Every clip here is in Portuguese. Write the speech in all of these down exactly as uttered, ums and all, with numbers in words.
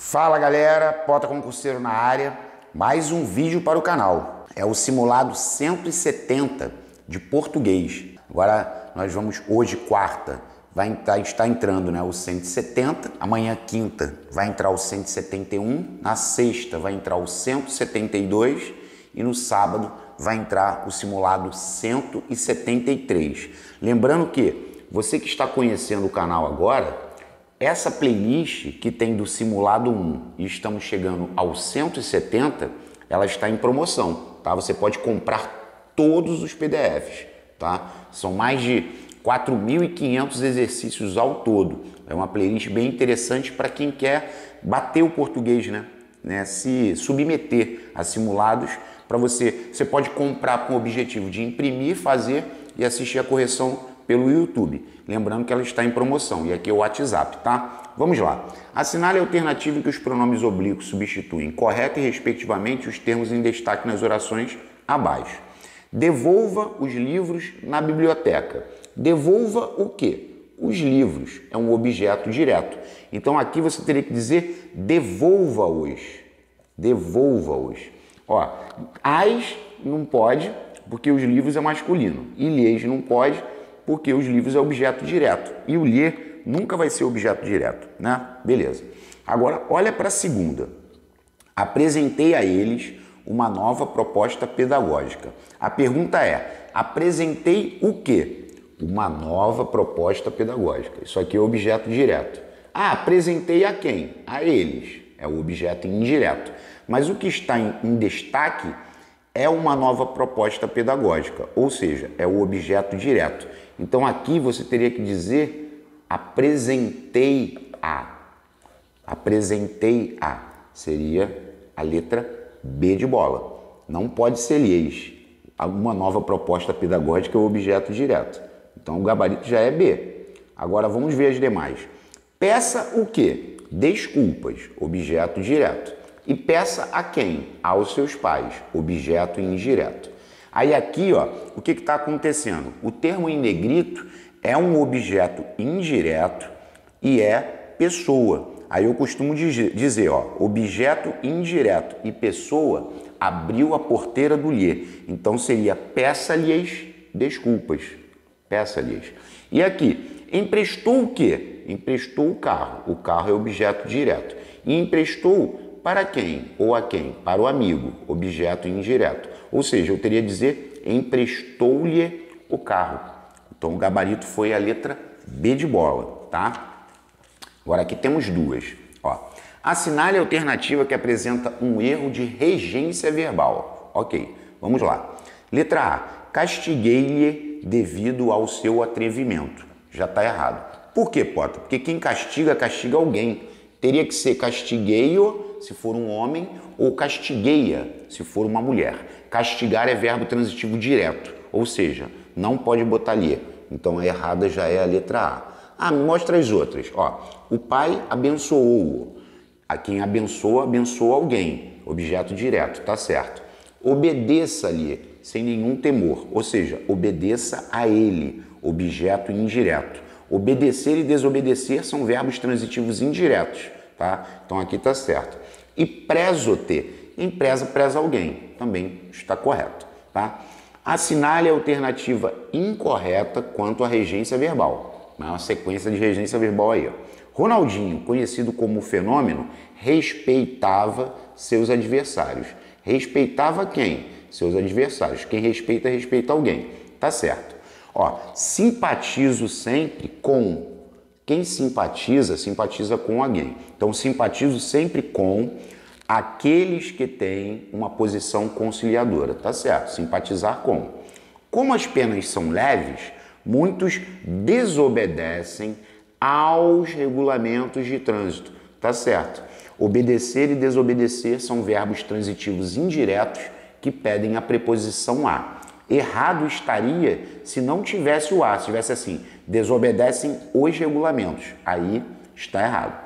Fala galera, Pota Concurseiro na área, mais um vídeo para o canal. É o simulado cento e setenta de português. Agora nós vamos, hoje quarta, vai entrar, está entrando né, o cento e setenta, amanhã quinta vai entrar o cento e setenta e um, na sexta vai entrar o cento e setenta e dois e no sábado vai entrar o simulado cento e setenta e três. Lembrando que você que está conhecendo o canal agora, essa playlist que tem do simulado um e estamos chegando ao cento e setenta, ela está em promoção, tá? Você pode comprar todos os P D Fs, tá? São mais de quatro mil e quinhentos exercícios ao todo. É uma playlist bem interessante para quem quer bater o português, né? né? Se submeter a simulados para você. Você pode comprar com o objetivo de imprimir, fazer e assistir a correção pelo YouTube. Lembrando que ela está em promoção. E aqui é o WhatsApp, tá? Vamos lá. Assinale a alternativa em que os pronomes oblíquos substituem correta e respectivamente os termos em destaque nas orações abaixo. Devolva os livros na biblioteca. Devolva o quê? Os livros. É um objeto direto. Então aqui você teria que dizer devolva-os. Devolva-os. Ó, as não pode, porque os livros é masculino. E lhes não pode, porque os livros é objeto direto. E o ler nunca vai ser objeto direto, né? Beleza. Agora, olha para a segunda. Apresentei a eles uma nova proposta pedagógica. A pergunta é, apresentei o quê? Uma nova proposta pedagógica. Isso aqui é objeto direto. Ah, apresentei a quem? A eles. É o objeto indireto. Mas o que está em, em destaque é uma nova proposta pedagógica, ou seja, é o objeto direto. Então aqui você teria que dizer apresentei a. Apresentei a. Seria a letra B de bola. Não pode ser lhes. Uma nova proposta pedagógica é o objeto direto. Então o gabarito já é B. Agora vamos ver as demais. Peça o quê? Desculpas, objeto direto. E peça a quem? Aos seus pais, objeto indireto. Aí aqui, ó, o que está acontecendo? O termo em negrito é um objeto indireto e é pessoa. Aí eu costumo dizer, ó, objeto indireto e pessoa abriu a porteira do lhe. Então seria peça-lhes desculpas. Peça-lhes. E aqui, emprestou o quê? Emprestou o carro. O carro é objeto direto. E emprestou para quem? Ou a quem? Para o amigo, objeto indireto. Ou seja, eu teria que dizer emprestou-lhe o carro. Então o gabarito foi a letra B de bola, tá? Agora aqui temos duas. Ó. Assinale a alternativa que apresenta um erro de regência verbal. Ok, vamos lá. Letra A. Castiguei-lhe devido ao seu atrevimento. Já está errado. Por quê, Pota? Porque quem castiga, castiga alguém. Teria que ser castiguei-o se for um homem ou castigueia se for uma mulher. Castigar é verbo transitivo direto, ou seja, não pode botar lhe. Então a errada já é a letra A. Ah, mostra as outras. Ó, o pai abençoou-o. A quem abençoa, abençoa alguém. Objeto direto, tá certo. Obedeça-lhe sem nenhum temor, ou seja, obedeça a ele. Objeto indireto. Obedecer e desobedecer são verbos transitivos indiretos, tá? Então aqui tá certo. E prezo-te, em preza, preza alguém, também está correto, tá? Assinale a alternativa incorreta quanto à regência verbal. É uma sequência de regência verbal aí, ó. Ronaldinho, conhecido como Fenômeno, respeitava seus adversários. Respeitava quem? Seus adversários. Quem respeita, respeita alguém. Tá certo. Ó, simpatizo sempre com. Quem simpatiza, simpatiza com alguém. Então, simpatizo sempre com aqueles que têm uma posição conciliadora. Tá certo? Simpatizar com. Como as penas são leves, muitos desobedecem aos regulamentos de trânsito. Tá certo? Obedecer e desobedecer são verbos transitivos indiretos que pedem a preposição a. Errado estaria se não tivesse o a, se tivesse assim, desobedecem os regulamentos. Aí está errado.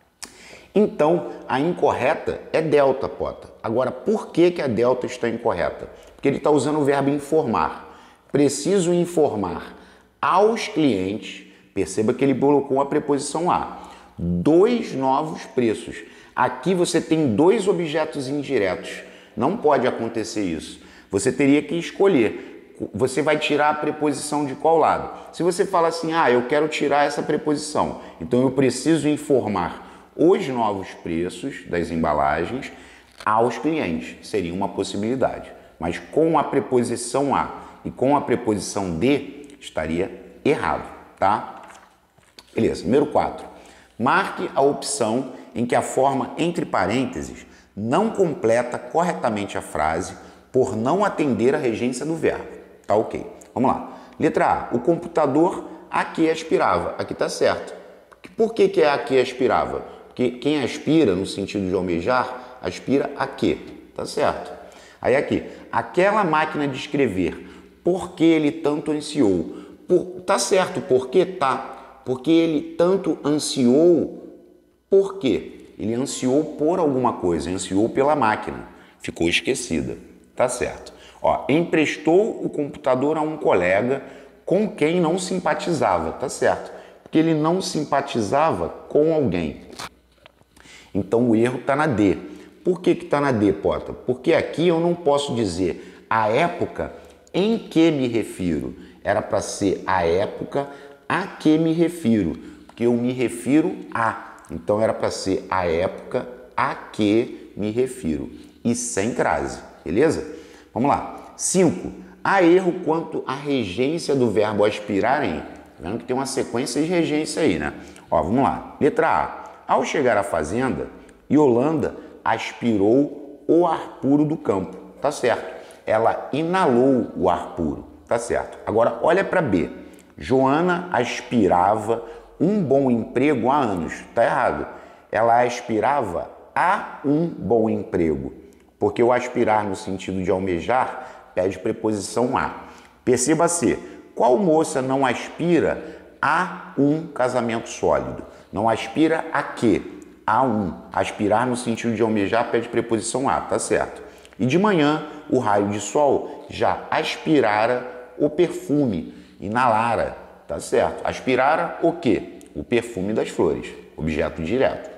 Então, a incorreta é delta, Pota. Agora, por que, que a delta está incorreta? Porque ele está usando o verbo informar. Preciso informar aos clientes, perceba que ele colocou a preposição a, dois novos preços. Aqui você tem dois objetos indiretos. Não pode acontecer isso. Você teria que escolher. Você vai tirar a preposição de qual lado? Se você fala assim, ah, eu quero tirar essa preposição, então eu preciso informar os novos preços das embalagens aos clientes. Seria uma possibilidade. Mas com a preposição a e com a preposição de, estaria errado, tá? Beleza. Número quatro. Marque a opção em que a forma entre parênteses não completa corretamente a frase por não atender a regência do verbo. Tá ok. Vamos lá. Letra A. O computador a que aspirava. Aqui tá certo. Por que que é a que aspirava? Porque quem aspira, no sentido de almejar, aspira a quê? Tá certo. Aí aqui. Aquela máquina de escrever. Por que ele tanto ansiou? Por, tá certo. Por que tá? Porque ele tanto ansiou. Por quê? Ele ansiou por alguma coisa. Ansiou pela máquina. Ficou esquecida. Tá certo. Ó, emprestou o computador a um colega com quem não simpatizava. Tá certo. Porque ele não simpatizava com alguém. Então o erro está na D. Por que que está na D, Pota? Porque aqui eu não posso dizer a época em que me refiro. Era para ser a época a que me refiro. Porque eu me refiro a. Então era para ser a época a que me refiro. E sem crase. Beleza? Vamos lá. cinco. Há erro quanto à regência do verbo aspirar em. Tá vendo que tem uma sequência de regência aí, né? Ó, vamos lá. Letra A. Ao chegar à fazenda, Yolanda aspirou o ar puro do campo. Tá certo. Ela inalou o ar puro. Tá certo. Agora, olha para B. Joana aspirava um bom emprego há anos. Tá errado. Ela aspirava a um bom emprego. Porque o aspirar no sentido de almejar pede preposição a. Perceba C. Qual moça não aspira a um casamento sólido? Não aspira a quê? A um. Aspirar no sentido de almejar pede preposição a, tá certo. E de manhã, o raio de sol já aspirara o perfume, inalara, tá certo. Aspirara o quê? O perfume das flores, objeto direto.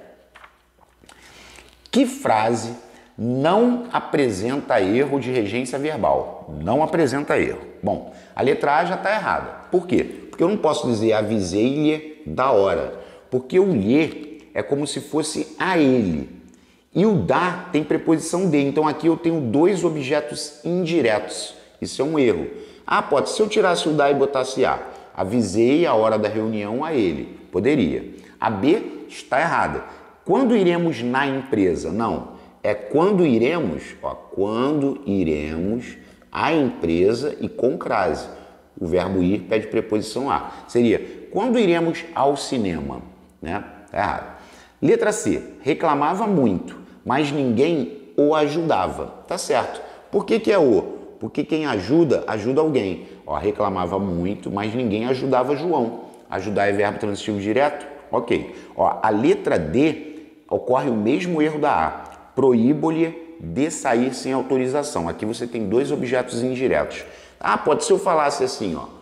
Que frase não apresenta erro de regência verbal? Não apresenta erro. Bom, a letra A já está errada. Por quê? Porque eu não posso dizer avisei-lhe da hora. Porque o lhe é como se fosse a ele. E o da tem preposição de. Então aqui eu tenho dois objetos indiretos. Isso é um erro. Ah, pode. Se eu tirasse o da e botasse a. Avisei a hora da reunião a ele. Poderia. A B está errada. Quando iremos na empresa? Não. É quando iremos, ó, quando iremos à empresa e com crase. O verbo ir pede preposição a. Seria, quando iremos ao cinema? Né? Tá errado. Letra C. Reclamava muito, mas ninguém o ajudava. Tá certo. Por que que é o? Porque quem ajuda, ajuda alguém. Ó, reclamava muito, mas ninguém ajudava João. Ajudar é verbo transitivo direto? Ok. Ó, a letra D ocorre o mesmo erro da A. Proíbo-lhe de sair sem autorização. Aqui você tem dois objetos indiretos. Ah, pode ser eu falasse assim, ó.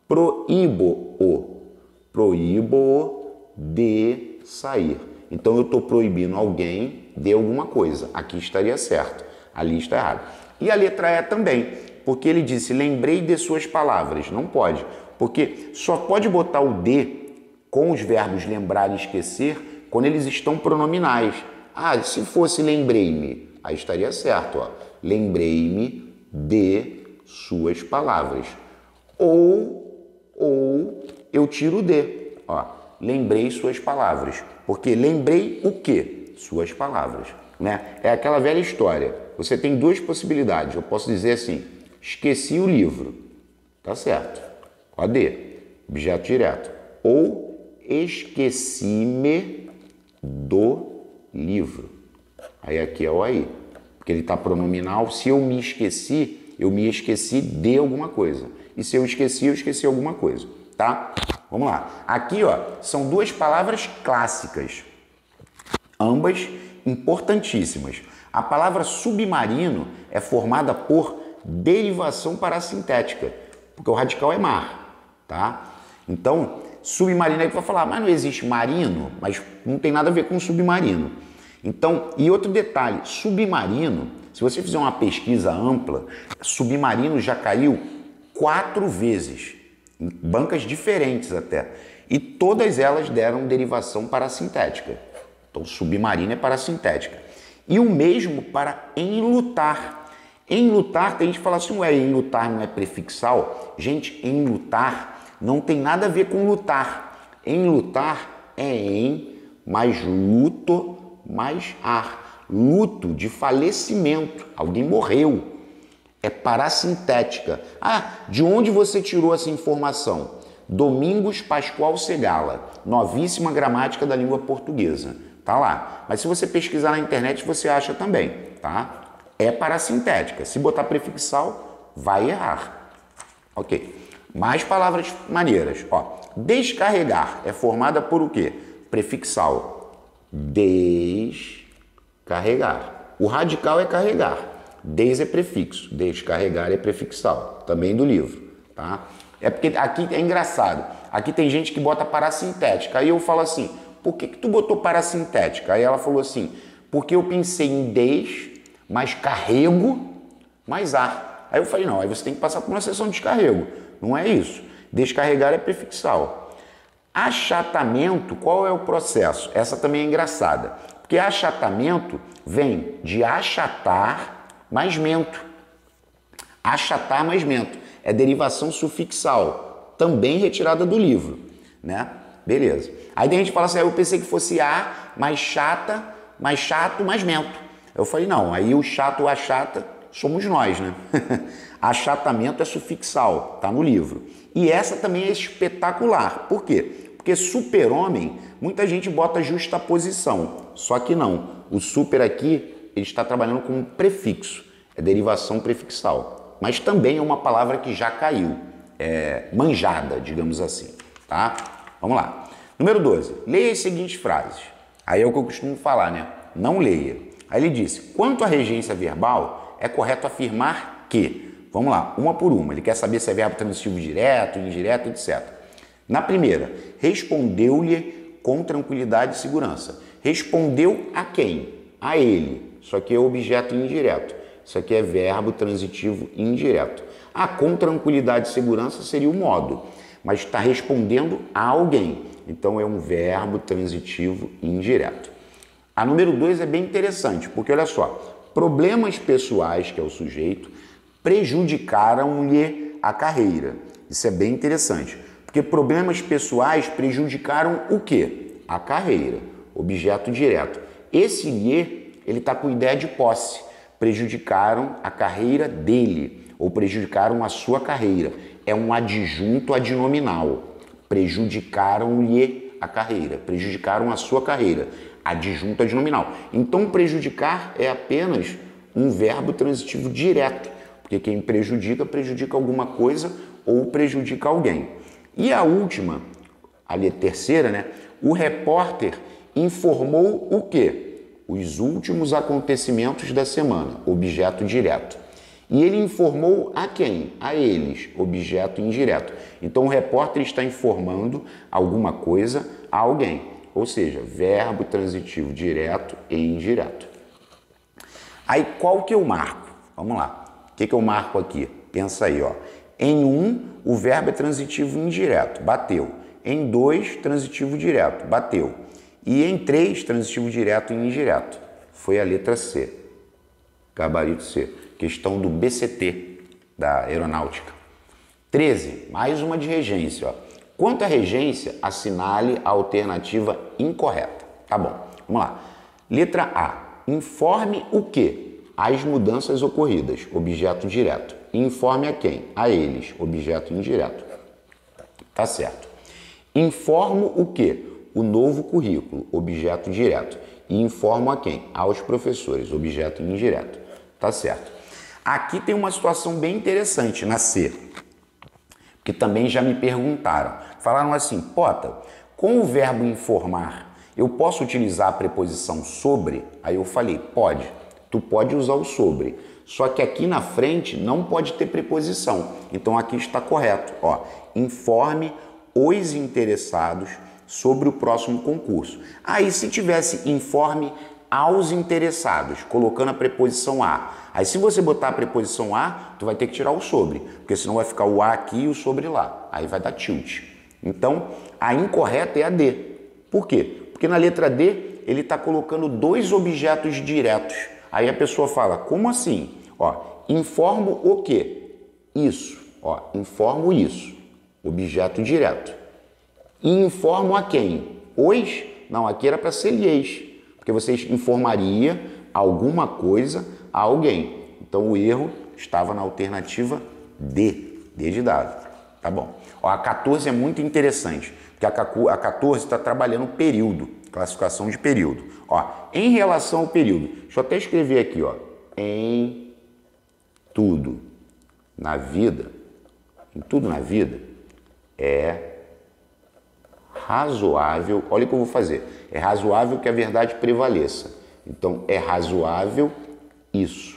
Proíbo-o. Proíbo-o de sair. Então eu estou proibindo alguém de alguma coisa. Aqui estaria certo. Ali está errado. E a letra E também. Porque ele disse, lembrei de suas palavras. Não pode. Porque só pode botar o de com os verbos lembrar e esquecer quando eles estão pronominais. Ah, se fosse lembrei-me, aí estaria certo, ó. Lembrei-me de suas palavras. Ou, ou eu tiro o de, ó. Lembrei suas palavras. Porque lembrei o quê? Suas palavras, né? É aquela velha história. Você tem duas possibilidades. Eu posso dizer assim, esqueci o livro. Tá certo. Ó, D, objeto direto. Ou esqueci-me do livro. Aí aqui é o aí. Porque ele está pronominal. Se eu me esqueci, eu me esqueci de alguma coisa. E se eu esqueci, eu esqueci alguma coisa. Tá? Vamos lá. Aqui, ó, são duas palavras clássicas. Ambas importantíssimas. A palavra submarino é formada por derivação parassintética. Porque o radical é mar. Tá? Então, submarino aí vai falar, mas não existe marino, mas não tem nada a ver com submarino. Então, e outro detalhe, submarino, se você fizer uma pesquisa ampla, submarino já caiu quatro vezes, em bancas diferentes até, e todas elas deram derivação parassintética. Então, submarino é parassintética. E o mesmo para enlutar. Enlutar, tem gente que fala assim, ué, enlutar não é prefixal? Gente, enlutar não tem nada a ver com lutar. Enlutar é em mais luto mais ar. Luto de falecimento. Alguém morreu. É parassintética. Ah, de onde você tirou essa informação? Domingos Pascoal Segala, Novíssima Gramática da Língua Portuguesa. Tá lá. Mas se você pesquisar na internet, você acha também, tá? É parassintética. Se botar prefixal, vai errar. Ok. Mais palavras maneiras. Ó, descarregar é formada por o quê? Prefixal. Descarregar. O radical é carregar. Des é prefixo. Descarregar é prefixal. Também do livro, tá? É porque aqui é engraçado. Aqui tem gente que bota parassintética. Aí eu falo assim, por que que tu botou parassintética? Aí ela falou assim, porque eu pensei em des, mais carrego, mais ar. Aí eu falei, não, aí você tem que passar por uma sessão de descarrego. Não é isso. Descarregar é prefixal. Achatamento, qual é o processo? Essa também é engraçada. Porque achatamento vem de achatar mais mento. Achatar mais mento. É derivação sufixal, também retirada do livro, né? Beleza. Aí tem gente que fala assim, eu pensei que fosse a, mais chata, mais chato, mais mento. Eu falei, não, aí o chato, o achata, somos nós, né? Achatamento é sufixal, tá no livro. E essa também é espetacular. Por quê? Porque super-homem, muita gente bota justaposição, só que não. O super aqui, ele está trabalhando com um prefixo, é derivação prefixal. Mas também é uma palavra que já caiu, é manjada, digamos assim, tá? Vamos lá. Número doze. Leia as seguintes frases. Aí é o que eu costumo falar, né? Não leia. Aí ele disse, quanto à regência verbal, é correto afirmar que... Vamos lá, uma por uma. Ele quer saber se é verbo transitivo direto, indireto, etcétera. Na primeira, respondeu-lhe com tranquilidade e segurança. Respondeu a quem? A ele. Isso aqui é objeto indireto. Isso aqui é verbo transitivo indireto. Ah, com tranquilidade e segurança seria o modo, mas está respondendo a alguém. Então é um verbo transitivo indireto. A número dois é bem interessante, porque olha só, problemas pessoais, que é o sujeito, prejudicaram-lhe a carreira. Isso é bem interessante, porque problemas pessoais prejudicaram o quê? A carreira, objeto direto. Esse lhe, ele está com ideia de posse. Prejudicaram a carreira dele, ou prejudicaram a sua carreira. É um adjunto adnominal. Prejudicaram-lhe a carreira, prejudicaram a sua carreira. Adjunto adnominal. Então, prejudicar é apenas um verbo transitivo direto, porque quem prejudica, prejudica alguma coisa ou prejudica alguém. E a última, ali a terceira, né? O repórter informou o quê? Os últimos acontecimentos da semana, objeto direto. E ele informou a quem? A eles, objeto indireto. Então o repórter está informando alguma coisa a alguém, ou seja, verbo transitivo direto e indireto. Aí qual que eu marco? Vamos lá. O que que eu marco aqui? Pensa aí, ó. Em um, o verbo é transitivo indireto, bateu. Em dois, transitivo direto, bateu. E em três, transitivo direto e indireto. Foi a letra C. Gabarito C. Questão do B C T, da aeronáutica. treze, mais uma de regência, ó. Quanto à regência, assinale a alternativa incorreta. Tá bom, vamos lá. Letra A. Informe o quê? As mudanças ocorridas, objeto direto. Informe a quem? A eles, objeto indireto. Tá certo. Informo o quê? O novo currículo, objeto direto. E informo a quem? Aos professores, objeto indireto. Tá certo. Aqui tem uma situação bem interessante na C, que também já me perguntaram. Falaram assim, Pota, com o verbo informar, eu posso utilizar a preposição sobre? Aí eu falei, pode. Tu pode usar o sobre. Só que aqui na frente não pode ter preposição. Então aqui está correto. Ó, informe os interessados sobre o próximo concurso. Aí se tivesse informe aos interessados, colocando a preposição a. Aí se você botar a preposição a, tu vai ter que tirar o sobre, porque senão vai ficar o a aqui e o sobre lá. Aí vai dar tilt. Então, a incorreta é a D. Por quê? Porque na letra D, ele está colocando dois objetos diretos. Aí a pessoa fala, como assim? Ó, informo o quê? Isso. Ó, informo isso. Objeto direto. E informo a quem? Os? Não, aqui era para ser lhes. Porque você informaria alguma coisa a alguém. Então o erro estava na alternativa D. D de dado. Tá bom. Ó, a quatorze é muito interessante. Porque a quatorze está trabalhando período. Classificação de período. Ó, em relação ao período. Deixa eu até escrever aqui. Ó, em tudo na vida. Em tudo na vida é razoável, olha o que eu vou fazer, é razoável que a verdade prevaleça. Então, é razoável isso.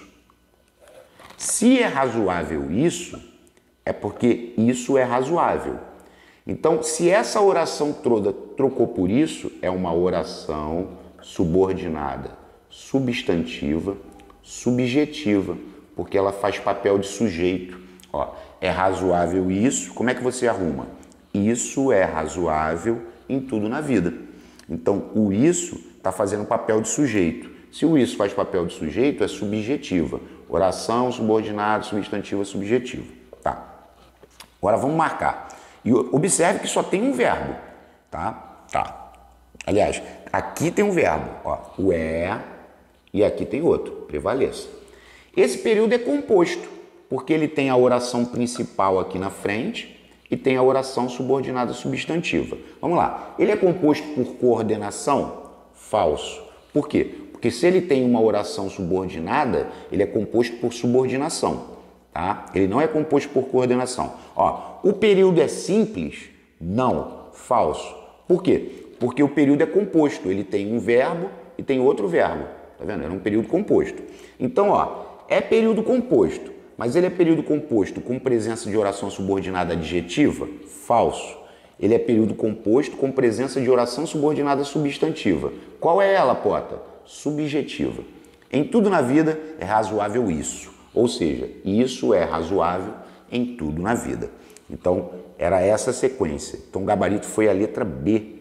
Se é razoável isso, é porque isso é razoável. Então, se essa oração toda trocou por isso, é uma oração subordinada, substantiva, subjetiva, porque ela faz papel de sujeito. Ó, é razoável isso, como é que você arruma? Isso é razoável em tudo na vida. Então, o isso está fazendo papel de sujeito. Se o isso faz papel de sujeito, é subjetiva. Oração, subordinado, substantiva, subjetiva. Tá. Agora vamos marcar. E observe que só tem um verbo. Tá? Tá. Aliás, aqui tem um verbo. Ó, o é e aqui tem outro. Prevaleça. Esse período é composto, porque ele tem a oração principal aqui na frente e tem a oração subordinada substantiva. Vamos lá. Ele é composto por coordenação? Falso. Por quê? Porque se ele tem uma oração subordinada, ele é composto por subordinação. Tá? Ele não é composto por coordenação. Ó, o período é simples? Não. Falso. Por quê? Porque o período é composto. Ele tem um verbo e tem outro verbo. Tá vendo? Era um período composto. Então, ó, é período composto. Mas ele é período composto com presença de oração subordinada adjetiva? Falso. Ele é período composto com presença de oração subordinada substantiva. Qual é ela, Pota? Subjetiva. Em tudo na vida é razoável isso. Ou seja, isso é razoável em tudo na vida. Então, era essa a sequência. Então, o gabarito foi a letra B.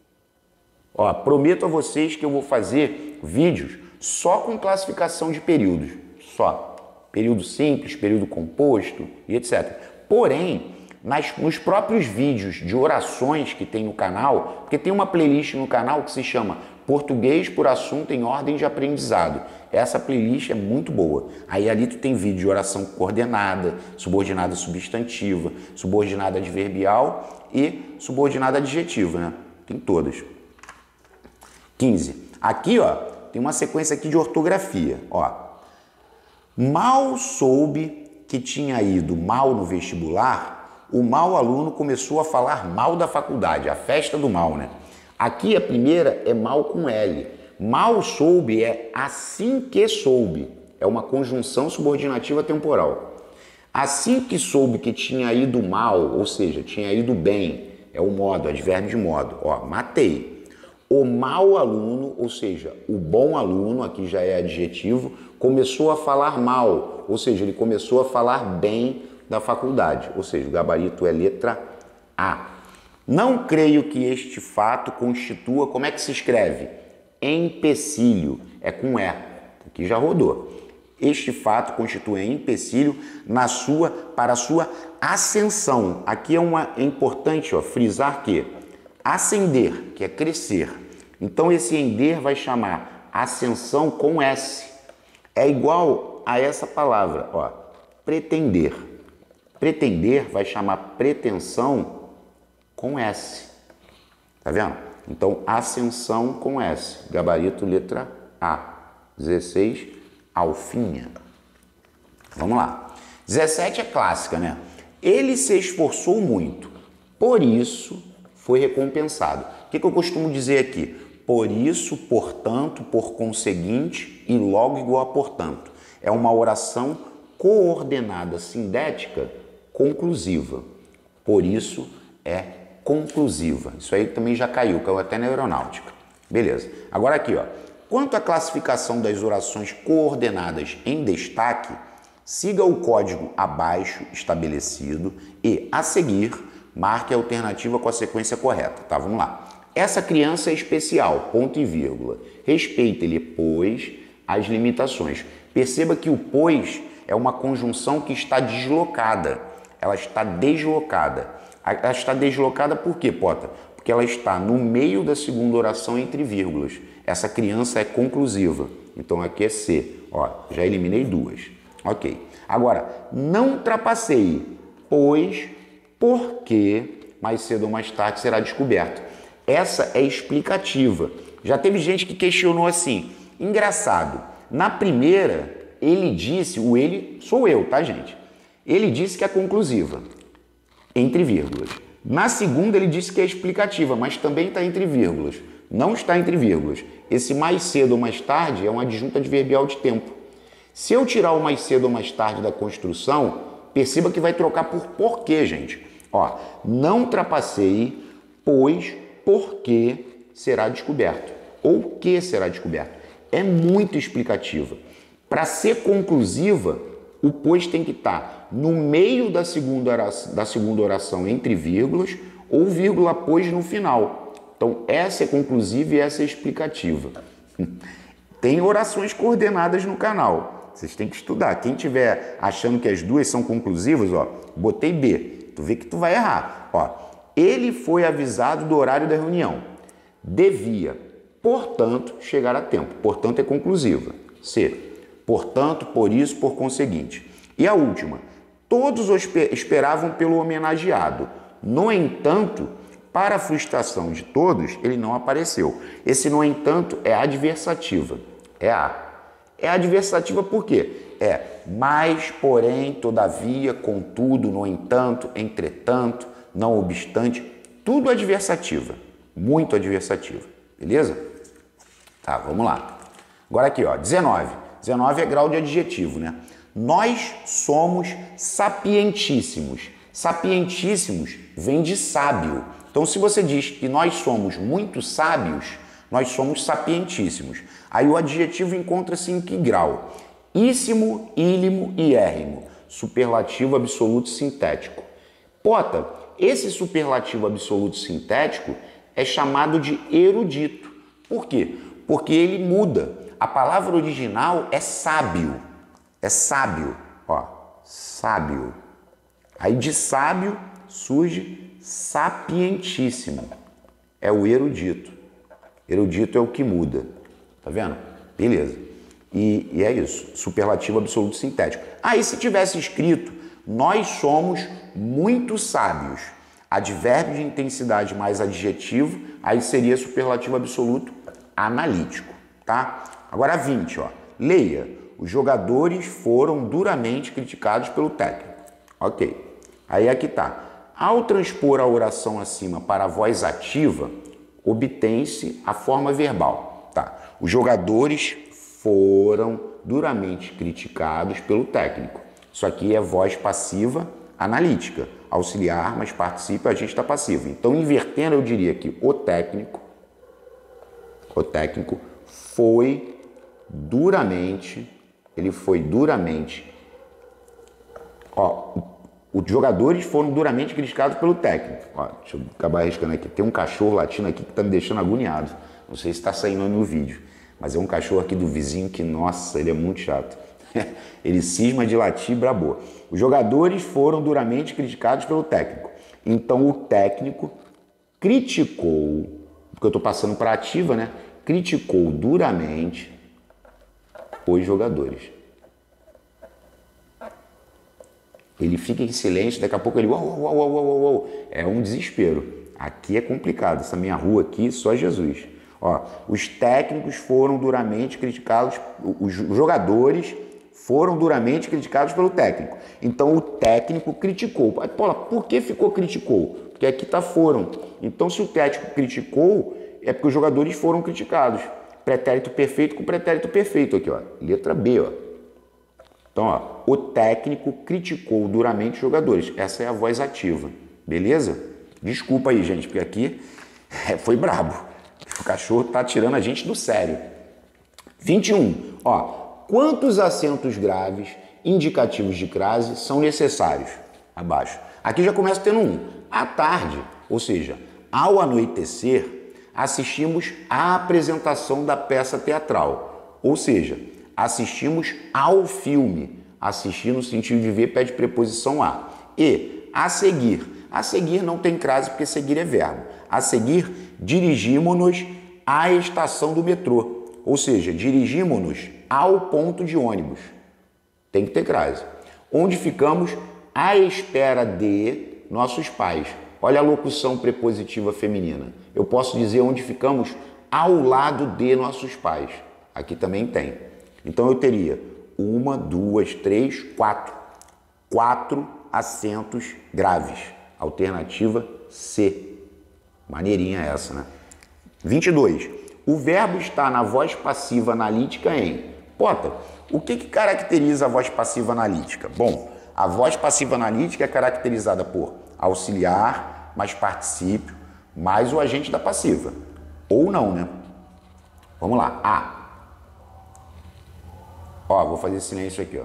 Ó, prometo a vocês que eu vou fazer vídeos só com classificação de períodos. Só. Período simples, período composto e etcétera. Porém, nas, nos próprios vídeos de orações que tem no canal, porque tem uma playlist no canal que se chama Português por Assunto em Ordem de Aprendizado. Essa playlist é muito boa. Aí ali tu tem vídeo de oração coordenada, subordinada substantiva, subordinada adverbial e subordinada adjetiva, né? Tem todas. quinze. Aqui, ó, tem uma sequência aqui de ortografia, ó. Mal soube que tinha ido mal no vestibular, o mau aluno começou a falar mal da faculdade, a festa do mal, né? Aqui a primeira é mal com L. Mal soube é assim que soube. É uma conjunção subordinativa temporal. Assim que soube que tinha ido mal, ou seja, tinha ido bem, é o modo, advérbio de modo. Ó, matei. O mau aluno, ou seja, o bom aluno, aqui já é adjetivo, começou a falar mal, ou seja, ele começou a falar bem da faculdade, ou seja, o gabarito é letra A. Não creio que este fato constitua, como é que se escreve? Empecilho, é com E, aqui já rodou. Este fato constitui empecilho na sua, para a sua ascensão. Aqui é, uma, é importante ó, frisar que ascender, que é crescer. Então esse ender vai chamar ascensão com S. É igual a essa palavra, ó, pretender. Pretender vai chamar pretensão com S. Tá vendo? Então, ascensão com S. Gabarito letra A. dezesseis, alfinha. Vamos lá. dezessete é clássica, né? Ele se esforçou muito, por isso foi recompensado. O que, que eu costumo dizer aqui? Por isso, portanto, por conseguinte e logo igual a portanto. É uma oração coordenada sindética conclusiva. Por isso é conclusiva. Isso aí também já caiu, caiu até na aeronáutica. Beleza. Agora aqui, ó. Quanto à classificação das orações coordenadas em destaque, siga o código abaixo estabelecido e, a seguir, marque a alternativa com a sequência correta. Tá, vamos lá. Essa criança é especial, ponto e vírgula. Respeite-lhe, pois, as limitações. Perceba que o pois é uma conjunção que está deslocada. Ela está deslocada. Ela está deslocada por quê, Pota? Porque ela está no meio da segunda oração entre vírgulas. Essa criança é conclusiva. Então aqui é C. Ó, já eliminei duas. Ok. Agora, não trapaceie, pois, porque mais cedo ou mais tarde será descoberto. Essa é explicativa. Já teve gente que questionou assim, engraçado, na primeira ele disse, o ele sou eu, tá, gente? Ele disse que é conclusiva, entre vírgulas. Na segunda ele disse que é explicativa, mas também está entre vírgulas. Não está entre vírgulas. Esse mais cedo ou mais tarde é uma adjunta adverbial de tempo. Se eu tirar o mais cedo ou mais tarde da construção, perceba que vai trocar por porquê, gente. Ó, não trapaceie, pois, porque será descoberto. Ou que será descoberto. É muito explicativa. Para ser conclusiva, o pois tem que estar no meio da segunda oração, da segunda oração entre vírgulas ou vírgula pois no final. Então, essa é conclusiva e essa é explicativa. Tem orações coordenadas no canal. Vocês têm que estudar. Quem estiver achando que as duas são conclusivas, ó, botei B. Tu vê que tu vai errar. Ó, ele foi avisado do horário da reunião. Devia, portanto, chegar a tempo. Portanto, é conclusiva. C. Portanto, por isso, por conseguinte. E a última. Todos esperavam pelo homenageado. No entanto, para a frustração de todos, ele não apareceu. Esse, no entanto, é adversativa. É A. É adversativa por quê? É mas, porém, todavia, contudo, no entanto, entretanto, não obstante, tudo adversativa. Muito adversativa. Beleza? Tá, vamos lá. Agora aqui, ó, dezenove. dezenove é grau de adjetivo, né? Nós somos sapientíssimos. Sapientíssimos vem de sábio. Então, se você diz que nós somos muito sábios, nós somos sapientíssimos. Aí o adjetivo encontra-se em que grau? Íssimo, ílimo e érrimo. Superlativo absoluto sintético. Pota, esse superlativo absoluto sintético é chamado de erudito. Por quê? Porque ele muda. A palavra original é sábio. É sábio. Ó, sábio. Aí de sábio surge sapientíssimo. É o erudito. Erudito é o que muda. Tá vendo? Beleza. E, e é isso. Superlativo absoluto sintético. Aí se tivesse escrito, nós somos muito sábios. Advérbio de intensidade mais adjetivo, aí seria superlativo absoluto analítico. Tá? Agora vinte, ó. Leia. Os jogadores foram duramente criticados pelo técnico. Ok. Aí aqui tá. Ao transpor a oração acima para a voz ativa, obtém-se a forma verbal. Tá. Os jogadores foram duramente criticados pelo técnico. Isso aqui é voz passiva analítica. Auxiliar, mas participa, a gente está passivo. Então, invertendo, eu diria que o técnico, o técnico foi duramente, ele foi duramente, ó, os jogadores foram duramente criticados pelo técnico. Ó, deixa eu acabar arriscando aqui. Tem um cachorro latindo aqui que está me deixando agoniado. Não sei se está saindo no vídeo, mas é um cachorro aqui do vizinho que, nossa, ele é muito chato. Ele cisma de latir brabo. Os jogadores foram duramente criticados pelo técnico. Então, o técnico criticou, porque eu estou passando para ativa, né? Criticou duramente os jogadores. Ele fica em silêncio, daqui a pouco ele... Uau, uau, uau, uau, uau. É um desespero. Aqui é complicado, essa minha rua aqui, só Jesus. Ó, os técnicos foram duramente criticados, os jogadores foram duramente criticados pelo técnico. Então, o técnico criticou. Paula, por que ficou criticou? Porque aqui tá foram. Então, se o técnico criticou, é porque os jogadores foram criticados. Pretérito perfeito com pretérito perfeito aqui, ó. Letra B, ó. Então, ó, o técnico criticou duramente os jogadores. Essa é a voz ativa. Beleza? Desculpa aí, gente, porque aqui foi brabo. O cachorro tá tirando a gente do sério. vinte e um. Ó, quantos acentos graves indicativos de crase são necessários? Abaixo. Aqui já começa tendo um. À tarde, ou seja, ao anoitecer, assistimos à apresentação da peça teatral. Ou seja, assistimos ao filme. Assistir no sentido de ver pede preposição a. E a seguir. A seguir não tem crase porque seguir é verbo. A seguir, dirigimos-nos à estação do metrô. Ou seja, dirigimos-nos ao ponto de ônibus. Tem que ter crase. Onde ficamos à espera de nossos pais. Olha a locução prepositiva feminina. Eu posso dizer onde ficamos ao lado de nossos pais. Aqui também tem. Então eu teria uma, duas, três, quatro. Quatro acentos graves. Alternativa C. Maneirinha essa, né? vinte e dois. O verbo está na voz passiva analítica em... Potter, o que, que caracteriza a voz passiva analítica? Bom, a voz passiva analítica é caracterizada por auxiliar, mais particípio, mais o agente da passiva. Ou não, né? Vamos lá. A. Ó, vou fazer silêncio aqui, ó.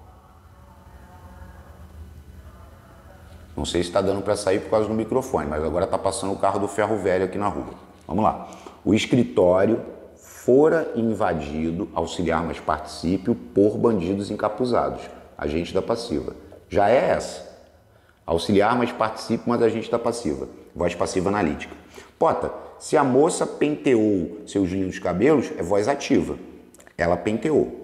Não sei se está dando para sair por causa do microfone, mas agora está passando o carro do ferro velho aqui na rua. Vamos lá. O escritório fora invadido, auxiliar mais particípio, por bandidos encapuzados. Agente da passiva. Já é essa. Auxiliar mais particípio, mas agente da passiva. Voz passiva analítica. Pota, se a moça penteou seus lindos cabelos, é voz ativa. Ela penteou.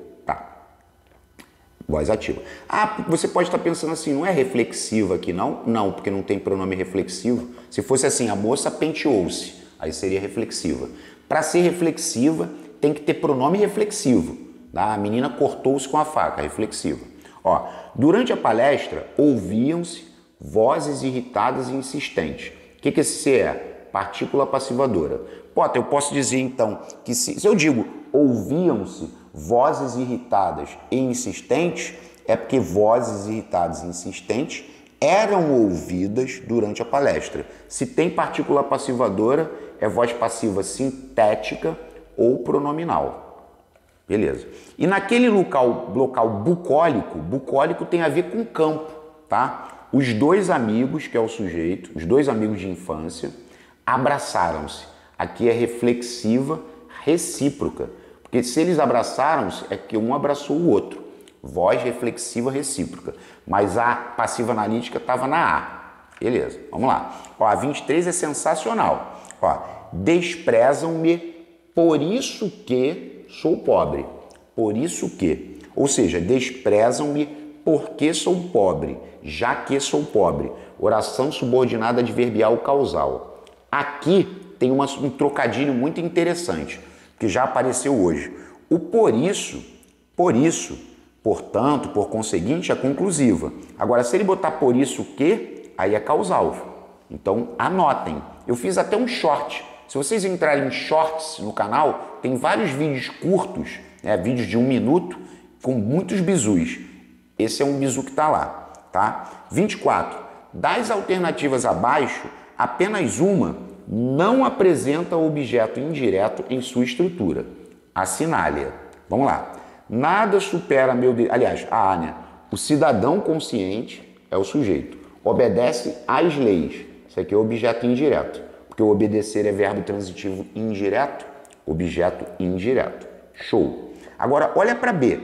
Voz ativa. Ah, você pode estar pensando assim, não é reflexiva aqui, não? Não, porque não tem pronome reflexivo. Se fosse assim, a moça penteou-se, aí seria reflexiva. Para ser reflexiva, tem que ter pronome reflexivo. Tá? A menina cortou-se com a faca, reflexiva. Ó, durante a palestra, ouviam-se vozes irritadas e insistentes. O que, que esse C é? Partícula passivadora. Pota, eu posso dizer então que se, se eu digo ouviam-se vozes irritadas e insistentes, é porque vozes irritadas e insistentes eram ouvidas durante a palestra. Se tem partícula passivadora, é voz passiva sintética ou pronominal. Beleza. E naquele local, local bucólico, bucólico tem a ver com campo, tá? Os dois amigos, que é o sujeito, os dois amigos de infância, abraçaram-se. Aqui é reflexiva recíproca. Porque se eles abraçaram-se, é que um abraçou o outro. Voz reflexiva recíproca. Mas a passiva analítica estava na A. Beleza, vamos lá. Ó, a vinte e três é sensacional. Ó, desprezam-me, por isso que sou pobre. Por isso que. Ou seja, desprezam-me porque sou pobre, já que sou pobre. Oração subordinada adverbial causal. Aqui tem uma, um trocadilho muito interessante, que já apareceu hoje. O por isso, por isso, portanto, por conseguinte, é conclusiva. Agora, se ele botar por isso que, aí é causal. Então, anotem. Eu fiz até um short. Se vocês entrarem em shorts no canal, tem vários vídeos curtos, né, vídeos de um minuto, com muitos bizus. Esse é um bizu que está lá, tá? vinte e quatro. Das alternativas abaixo, apenas uma não apresenta objeto indireto em sua estrutura. Assinale-a. Vamos lá. Nada supera meu... De... Aliás, a A, né? O cidadão consciente é o sujeito. Obedece às leis. Isso aqui é objeto indireto. Porque o obedecer é verbo transitivo indireto. Objeto indireto. Show. Agora, olha para B.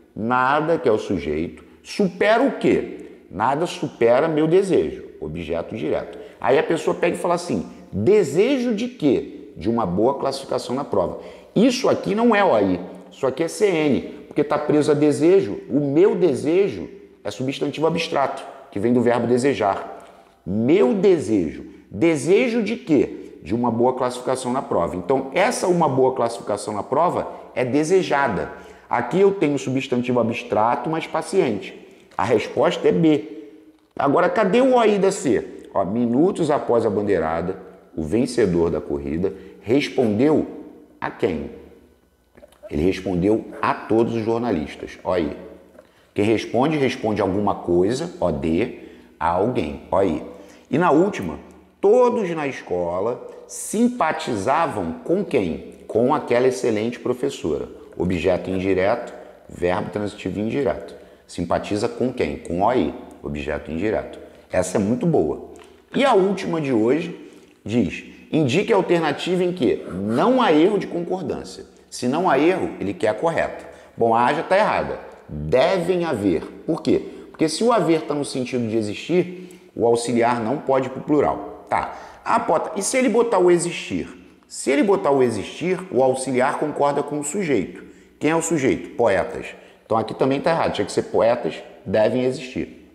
Nada, que é o sujeito, supera o quê? Nada supera meu desejo. Objeto direto. Aí a pessoa pega e fala assim, desejo de quê? De uma boa classificação na prova. Isso aqui não é O I, isso aqui é C N, porque está preso a desejo. O meu desejo é substantivo abstrato, que vem do verbo desejar. Meu desejo. Desejo de quê? De uma boa classificação na prova. Então, essa uma boa classificação na prova é desejada. Aqui eu tenho substantivo abstrato, mas paciente. A resposta é B. Agora, cadê o O I da C? Ó, minutos após a bandeirada, o vencedor da corrida respondeu a quem? Ele respondeu a todos os jornalistas. Ó aí. Quem responde, responde alguma coisa, O D, a alguém. Ó aí. E na última, todos na escola simpatizavam com quem? Com aquela excelente professora. objeto indireto, verbo transitivo indireto. Simpatiza com quem? Com O I, objeto indireto. Essa é muito boa. E a última de hoje diz, indique a alternativa em que não há erro de concordância. Se não há erro, ele quer a correta. Bom, a A já está errada. Devem haver. Por quê? Porque se o haver está no sentido de existir, o auxiliar não pode ir para o plural. Tá. Ah, Pota, e se ele botar o existir? Se ele botar o existir, o auxiliar concorda com o sujeito. Quem é o sujeito? Poetas. Então aqui também está errado. Tinha que ser poetas devem existir.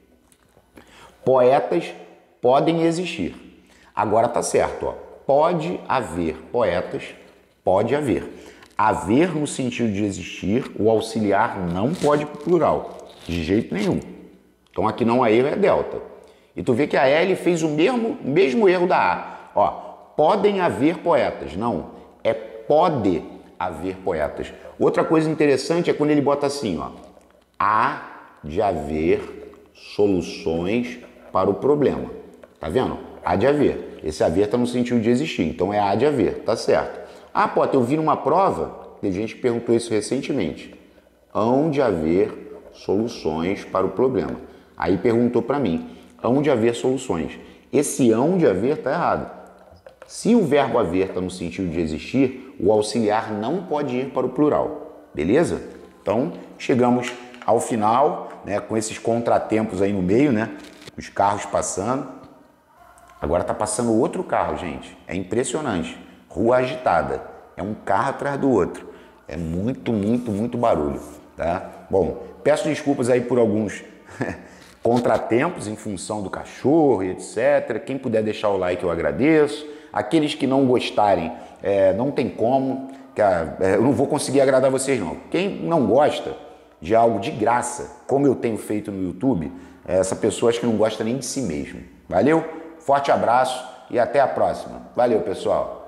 Poetas podem existir. Agora está certo, ó. Pode haver poetas, pode haver. Haver no sentido de existir, o auxiliar não pode ir para o plural, de jeito nenhum. Então aqui não há erro, é delta. E tu vê que a L fez o mesmo, mesmo erro da A. Ó, podem haver poetas. Não, é pode haver poetas. Outra coisa interessante é quando ele bota assim, ó. Há de haver soluções para o problema. Tá vendo? Há de haver. Esse haver está no sentido de existir, então é há de haver, tá certo. Ah, Pota, eu vi numa prova, tem gente que perguntou isso recentemente. Hão de haver soluções para o problema. Aí perguntou para mim, hão de haver soluções. Esse hão de haver está errado. Se o verbo haver está no sentido de existir, o auxiliar não pode ir para o plural, beleza? Então, chegamos ao final, né, com esses contratempos aí no meio, né, os carros passando. Agora está passando outro carro, gente. É impressionante. Rua agitada. É um carro atrás do outro. É muito, muito, muito barulho, tá? Bom, peço desculpas aí por alguns contratempos em função do cachorro e etcétera. Quem puder deixar o like, eu agradeço. Aqueles que não gostarem, é, não tem como. Que, é, eu não vou conseguir agradar vocês, não. Quem não gosta de algo de graça, como eu tenho feito no YouTube, é essa pessoa acho que não gosta nem de si mesmo. Valeu? Forte abraço e até a próxima. Valeu, pessoal!